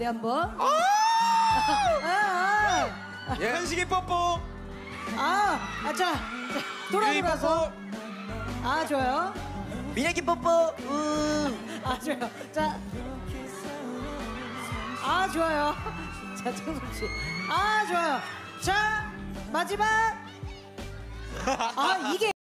네, 한번. 예. 한식이 뽀뽀. 자, 돌아서. 좋아요. 민혁이 뽀뽀. 좋아요. 자, 좋아요. 자, 정숙 씨. 좋아요. 자, 마지막. 이게.